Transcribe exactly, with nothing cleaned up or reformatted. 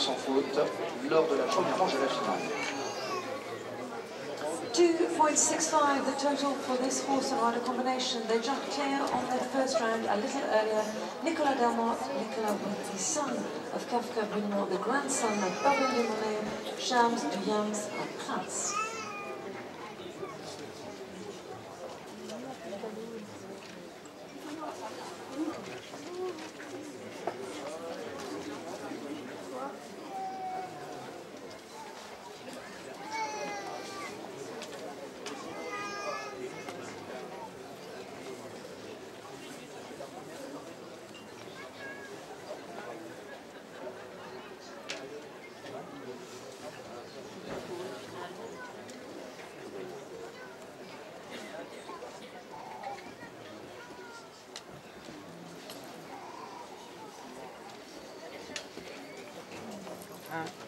sans faute lors de la première manche de la finale. two point six five the total for this horse and rider combination. They jumped clear on their first round a little earlier. Nicolas Delmont, Nicolas the son of Kafka Brunmont, the grandson of Babin de Monet, Shams, Duyams and Prince. Ah.